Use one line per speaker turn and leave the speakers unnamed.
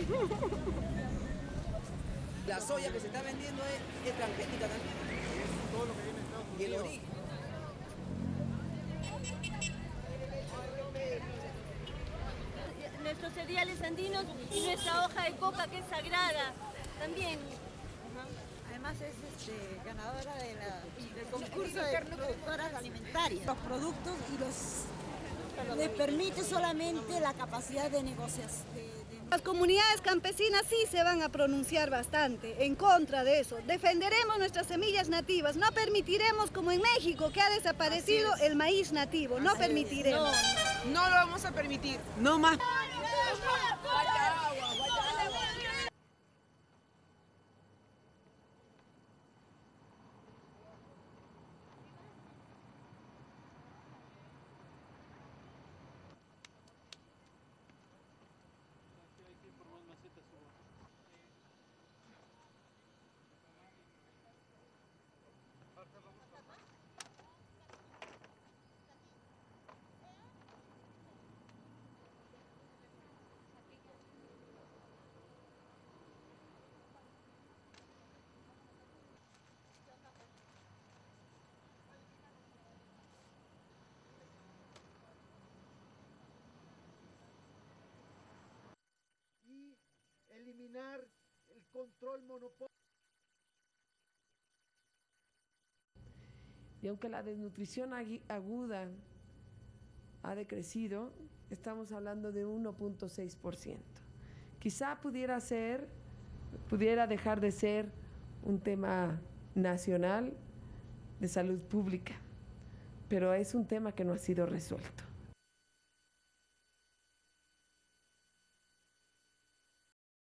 La soya que se está vendiendo es transgénica también.
Es todo lo que viene de Estados Unidos.
Y el origen.
Nuestros cereales andinos y nuestra hoja de coca que es sagrada también.
Además es ganadora del concurso de productoras alimentarias. Los productos les permite solamente la capacidad de negociación.
Las comunidades campesinas sí se van a pronunciar bastante en contra de eso. Defenderemos nuestras semillas nativas. No permitiremos, como en México, que ha desaparecido el maíz nativo. No permitiremos.
No lo vamos a permitir. No más.
Y eliminar el control monopolio.
Y aunque la desnutrición aguda ha decrecido, estamos hablando de 1.6%. Quizá pudiera dejar de ser un tema nacional de salud pública, pero es un tema que no ha sido resuelto.